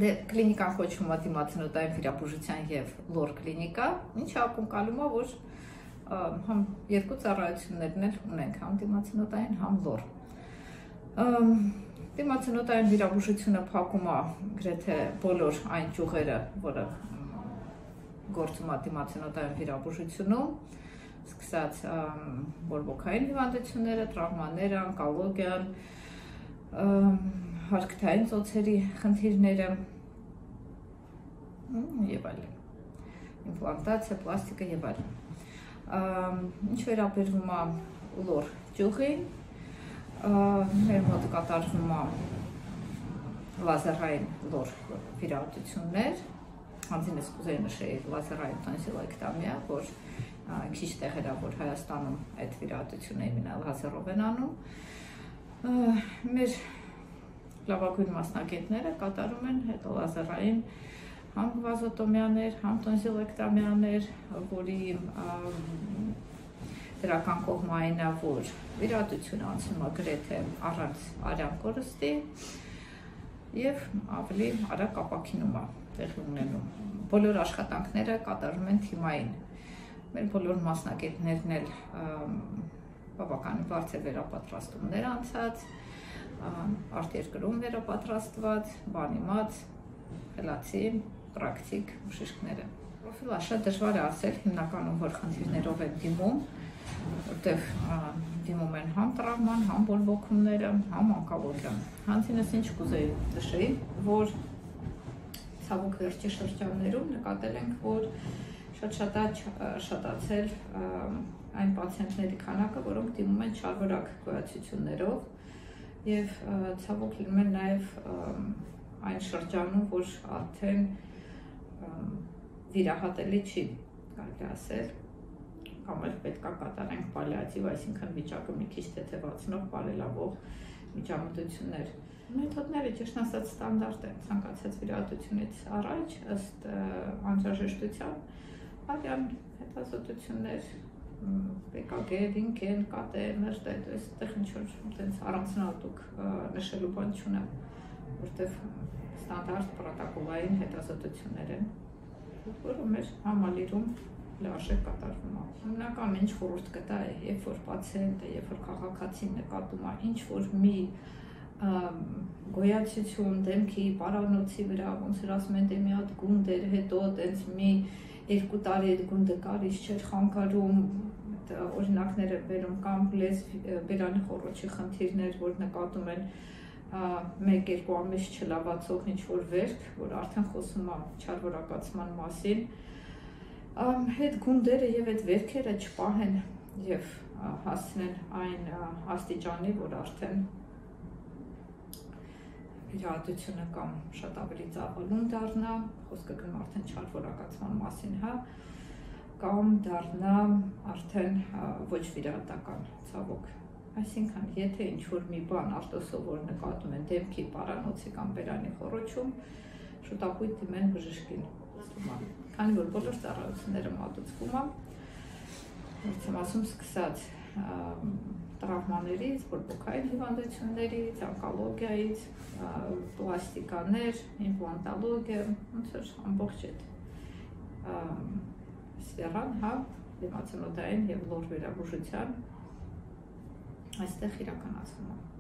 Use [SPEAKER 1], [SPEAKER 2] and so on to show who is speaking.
[SPEAKER 1] Կլինիկան կոչվում է դիմացնոտային վիրաբուժության և լոր կլինիկա, ինչը ակնկալում է, որ համ երկու ծառայություններն էլ ունենք, համ դիմացնոտային, համ լոր։ Դիմացնոտային վիրաբուժությունը փակում է գրեթե բոլոր այն ճյուղերը, որը գործում է դիմացնոտային վիրաբուժությունում, սկսած բորբոքային հիվանդությունները, տրավմաները, օնկոլոգիան, հարթքային ծոցերի խնդիրները եւ այլն, իմպլանտացիա, պլաստիկա եւ այլն։ Ինչ վերաբերվում է լոր ճյուղին, մեր մոտ կատարվում է լազերային լոր վիրահատություններ, հանձին ես կուզեի նշեի լազերային տոնսիլեկտոմիա, որ քիչ տեղերա, որ Հայաստանում այդ վիրահատությունը իմенно լազերով են անում։ Մեր լավագույն մասնագետները կատարում են հետո լազերային համ վազոտոմիաներ, համ տոնսիլեկտոմիաներ, որի դրական կողմը այն է, որ վիրահատությունը անցնում է գրեթե առանց արյան կորստի եւ ավելի արագ ապաքինում է տեղի ունենում։ Բոլոր աշխատանքները կատարում են թիմային։ Մեր բոլոր մասնագետներն էլ բավականին բարձր վերապատրաստումներ անցած, արտերկրում վերապատրաստված, բանիմաց, խելացի, պրակտիկ բժիշկները։ Պրոֆիլը շատ դժվար է ասել հիմնականում, որ խնդիրներով են դիմում, որտեղ դիմում են համ տրավման, համ բորբոքումները, համ օնկոլոգիան։ Հանցինս ինչ կուզեի նշեի, որ ցավոք վերջի շրջաններում նկատել ենք, որ շատացել այն պացիենտների քանակը, որոնք դիմում են շարվարակ գոյացություններով եւ ցավոք լինում են նաեւ այն շրջանում, որ արդեն վիրահատելի չի, կարելի ասել, կամ էլ պետք է կատարենք պալիատիվ, այսինքն վիճակը մի քիչ թեթևացնող, բարելավող միջամտություններ։ Մեթոդները ճիշտ ասած ստանդարտ են, ցանկացած վիրահատությունից առաջ ըստ անհրաժեշտության արյան հետազոտություններ, PKG, ռենտգեն, ԿՏ, MRT, այստեղ ինչ-որ տենց առանձնահատուկ նշելու բան չունեմ, որտեղ ստանդարտ պրոտոկոլային հետազոտություններ են, որը մեր համալիրում լիարժեք կատարվում է։ Հիմնականում ինչ խորհուրդ կտա է, երբ որ պացիենտը, երբ որ քաղաքացին նկատում է ինչ-որ մի գոյացություն դեմքի, պարանոցի վրա, ոնց որ ասում են, դե մի հատ գունդ էր, հետո տենց մի 2 տարի այդ գունդը կարիչ չէր խանգարում, օրինակները բերում կամ բերանի խոռոչի խնդիրներ, որ նկատում են 1-2 ամիս չլավացող ինչ-որ վերք, որ արդեն խոսում է չարվորակացման մասին, այդ գունդերը եւ այդ վերքերը չպահեն եւ հասցնեն այն աստիճանի, որ արդեն վիրահատությունը կամ շատ ավելի ծավալուն դառնա, խոսքը գնում արդեն չարվորակացման մասին, հա, կամ դառնա արդեն ոչ վիրահատական ցավոք։ Այսինքն, եթե ինչ-որ մի բան արտասովոր նկատում են դեմքի, պարանոցի կամ բերանի խոռոչում, շուտապույտ դիմեն բժշկին։ Քանի որ բոլոր ծառայությունները մատուցվում է, ոնց եմ ասում, սկսած տրավմաներից, բորբոքային հիվանդություններից, օնկոլոգիայից, պլաստիկաներ, իմպլանտոլոգիա, ոնց որ ամբողջ այդ սֆերան, հա, դիմացնոտային եւ լոր վիրաբուժության այստեղ իրականացվում է։